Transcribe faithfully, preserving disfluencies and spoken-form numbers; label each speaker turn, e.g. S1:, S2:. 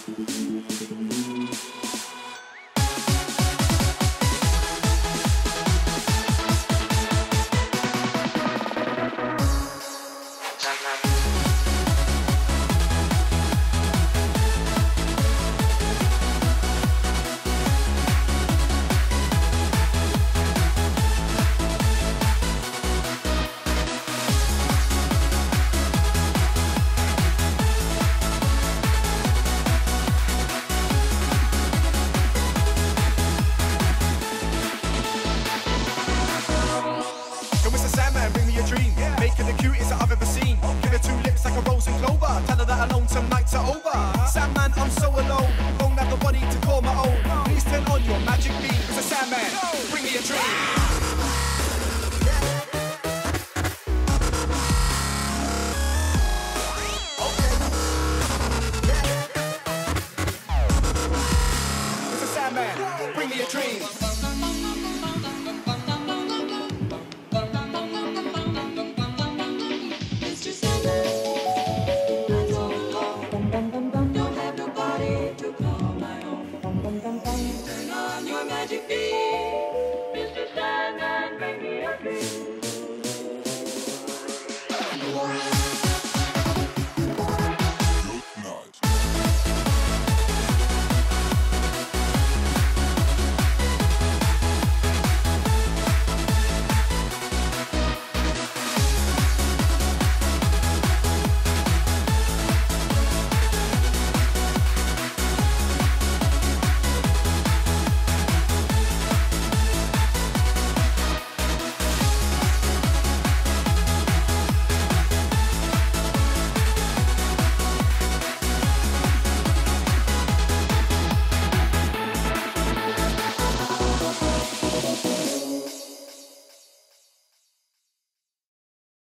S1: Sandman, bring me a dream. Make her the cutest that I've ever seen. Give her two lips like a rose and clover. Tell her that her lonesome nights are over. Sandman, I'm so alone. Don't have the body to call my own. Please turn on your magic beam. It's a Sandman, bring me a dream.